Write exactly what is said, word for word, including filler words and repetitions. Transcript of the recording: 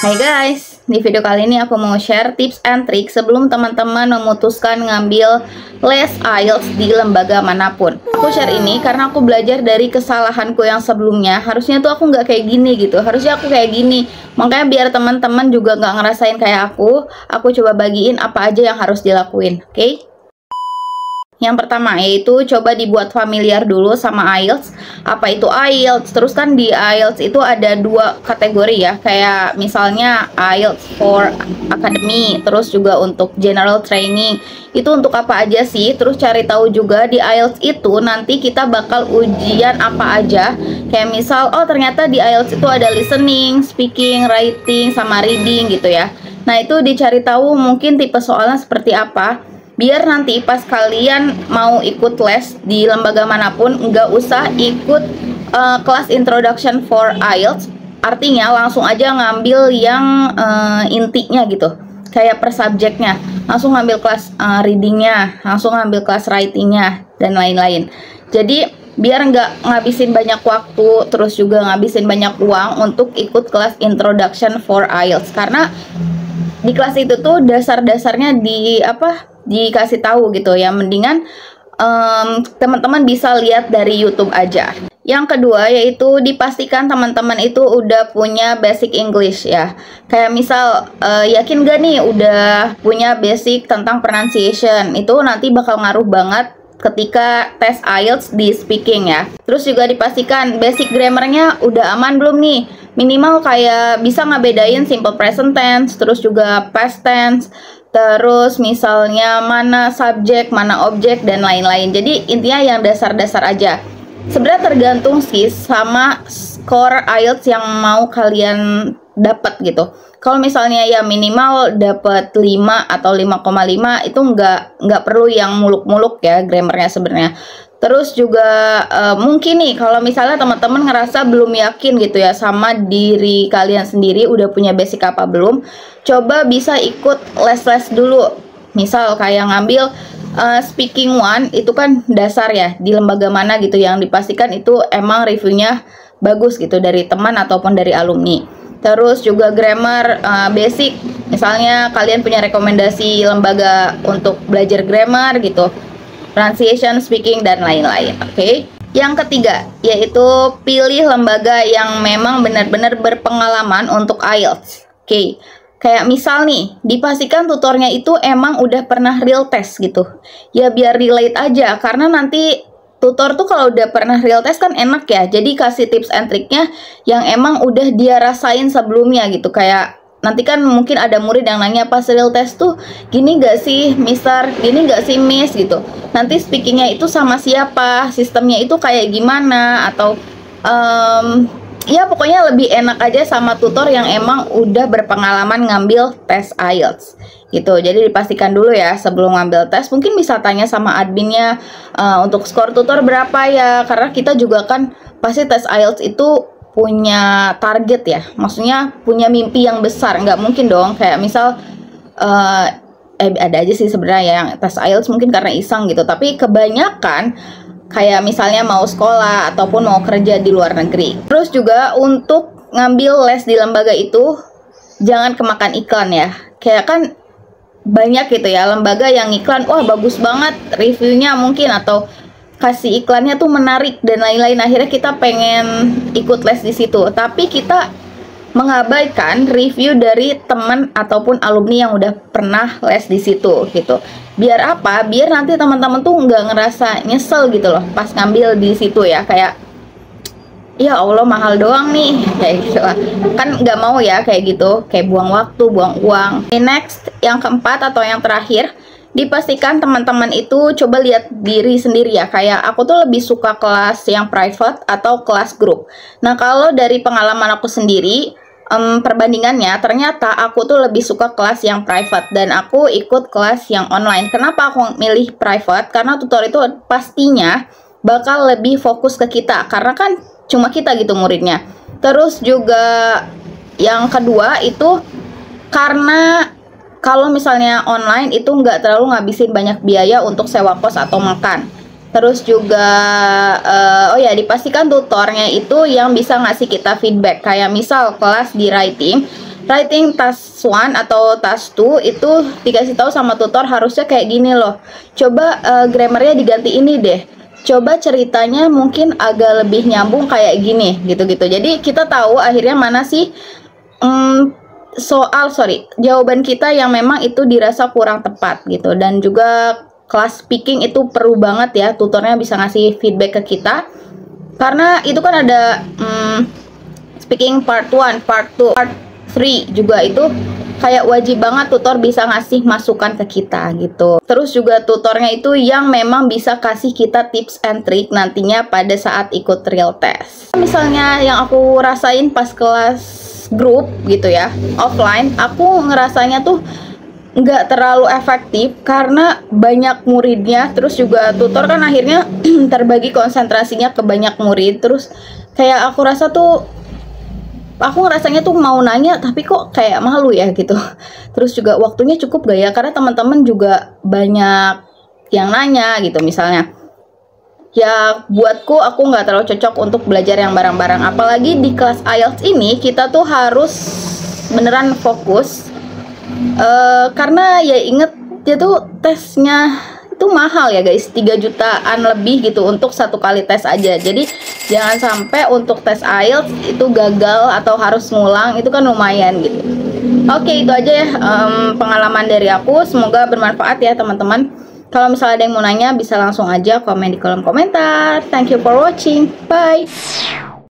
Hai guys, di video kali ini aku mau share tips and trik sebelum teman-teman memutuskan ngambil les I E L T S di lembaga manapun. Aku share ini karena aku belajar dari kesalahanku yang sebelumnya. Harusnya tuh aku nggak kayak gini gitu, harusnya aku kayak gini. Makanya biar teman-teman juga nggak ngerasain kayak aku, aku coba bagiin apa aja yang harus dilakuin, oke? Okay? Yang pertama yaitu coba dibuat familiar dulu sama I E L T S. Apa itu I E L T S? Terus kan di I E L T S itu ada dua kategori ya, kayak misalnya I E L T S for Academy, terus juga untuk General Training. Itu untuk apa aja sih? Terus cari tahu juga di I E L T S itu nanti kita bakal ujian apa aja. Kayak misal, oh ternyata di I E L T S itu ada listening, speaking, writing, sama reading gitu ya. Nah itu dicari tahu mungkin tipe soalnya seperti apa, biar nanti pas kalian mau ikut les di lembaga manapun nggak usah ikut uh, kelas introduction for I E L T S. Artinya langsung aja ngambil yang uh, intinya gitu, kayak per subjeknya, langsung ngambil kelas uh, readingnya, langsung ngambil kelas writingnya dan lain-lain. Jadi biar nggak ngabisin banyak waktu, terus juga ngabisin banyak uang untuk ikut kelas introduction for I E L T S, karena di kelas itu tuh dasar-dasarnya di apa dikasih tahu gitu ya. Mendingan um, teman-teman bisa lihat dari YouTube aja. Yang kedua yaitu dipastikan teman-teman itu udah punya basic English ya. Kayak misal uh, yakin gak nih udah punya basic tentang pronunciation, itu nanti bakal ngaruh banget ketika tes I E L T S di speaking ya. Terus juga dipastikan basic grammarnya udah aman belum nih, minimal kayak bisa ngebedain simple present tense, terus juga past tense, terus misalnya mana subjek, mana objek, dan lain-lain. Jadi intinya yang dasar-dasar aja. Sebenarnya tergantung sih sama skor I E L T S yang mau kalian dapat gitu. Kalau misalnya ya minimal dapat lima atau lima koma lima, itu nggak nggak perlu yang muluk-muluk ya grammarnya sebenarnya. Terus juga uh, mungkin nih kalau misalnya teman-teman ngerasa belum yakin gitu ya sama diri kalian sendiri udah punya basic apa belum, coba bisa ikut les-les dulu. Misal kayak ngambil uh, speaking one, itu kan dasar ya di lembaga mana gitu, yang dipastikan itu emang reviewnya bagus gitu dari teman ataupun dari alumni. Terus juga grammar uh, basic, misalnya kalian punya rekomendasi lembaga untuk belajar grammar gitu, pronunciation, speaking, dan lain-lain. Oke. Okay? Yang ketiga yaitu pilih lembaga yang memang benar-benar berpengalaman untuk I E L T S. Oke. Okay. Kayak misal nih, dipastikan tutornya itu emang udah pernah real test gitu. Ya biar relate aja, karena nanti tutor tuh kalau udah pernah real test kan enak ya. Jadi kasih tips and triknya yang emang udah dia rasain sebelumnya gitu. Kayak nanti kan mungkin ada murid yang nanya pas real test tuh gini gak sih mister, gini gak sih miss gitu. Nanti speakingnya itu sama siapa, sistemnya itu kayak gimana, atau um, ya pokoknya lebih enak aja sama tutor yang emang udah berpengalaman ngambil tes I E L T S gitu. Jadi dipastikan dulu ya sebelum ngambil tes, mungkin bisa tanya sama adminnya uh, untuk skor tutor berapa ya, karena kita juga kan pasti tes I E L T S itu punya target ya, maksudnya punya mimpi yang besar. Nggak mungkin dong kayak misal uh, eh ada aja sih sebenarnya yang tes I E L T S mungkin karena iseng gitu, tapi kebanyakan kayak misalnya mau sekolah ataupun mau kerja di luar negeri. Terus juga untuk ngambil les di lembaga itu jangan kemakan iklan ya. Kayak kan banyak gitu ya lembaga yang iklan, wah bagus banget reviewnya mungkin, atau kasih iklannya tuh menarik dan lain-lain. Akhirnya kita pengen ikut les di situ, tapi kita mengabaikan review dari teman ataupun alumni yang udah pernah les di situ gitu. Biar apa? Biar nanti teman-teman tuh nggak ngerasa nyesel gitu loh pas ngambil di situ ya. Kayak ya Allah mahal doang nih kayak gitu lah. Kan nggak mau ya kayak gitu, kayak buang waktu, buang uang. Okay, next, yang keempat atau yang terakhir, dipastikan teman-teman itu coba lihat diri sendiri ya. Kayak aku tuh lebih suka kelas yang private atau kelas grup. Nah kalau dari pengalaman aku sendiri, um, perbandingannya ternyata aku tuh lebih suka kelas yang private dan aku ikut kelas yang online. Kenapa aku milih private? Karena tutor itu pastinya bakal lebih fokus ke kita, karena kan cuma kita gitu muridnya. Terus juga yang kedua itu karena kalau misalnya online itu nggak terlalu ngabisin banyak biaya untuk sewa kos atau makan. Terus juga uh, oh ya dipastikan tutornya itu yang bisa ngasih kita feedback. Kayak misal kelas di writing, writing task one atau task two itu dikasih tahu sama tutor harusnya kayak gini loh. Coba uh, grammarnya diganti ini deh. Coba ceritanya mungkin agak lebih nyambung kayak gini gitu-gitu. Jadi kita tahu akhirnya mana sih um, soal sorry jawaban kita yang memang itu dirasa kurang tepat gitu. Dan juga kelas speaking itu perlu banget ya tutornya bisa ngasih feedback ke kita. Karena itu kan ada um, speaking part one, part two, part three juga itu kayak wajib banget tutor bisa ngasih masukan ke kita gitu. Terus juga tutornya itu yang memang bisa kasih kita tips and trick nantinya pada saat ikut real test. Misalnya yang aku rasain pas kelas grup gitu ya, offline, aku ngerasanya tuh nggak terlalu efektif karena banyak muridnya. Terus juga tutor kan akhirnya terbagi konsentrasinya ke banyak murid. Terus kayak aku rasa tuh aku ngerasanya tuh mau nanya tapi kok kayak malu ya gitu. Terus juga waktunya cukup gak ya, karena teman-teman juga banyak yang nanya gitu misalnya. Ya buatku aku nggak terlalu cocok untuk belajar yang bareng-bareng. Apalagi di kelas I E L T S ini kita tuh harus beneran fokus uh, karena ya inget dia tuh tesnya itu mahal ya guys, tiga jutaan lebih gitu untuk satu kali tes aja. Jadi jangan sampai untuk tes I E L T S itu gagal atau harus ngulang, itu kan lumayan gitu. Oke, itu aja ya um, pengalaman dari aku. Semoga bermanfaat ya teman-teman. Kalau misalnya ada yang mau nanya bisa langsung aja komen di kolom komentar. Thank you for watching. Bye.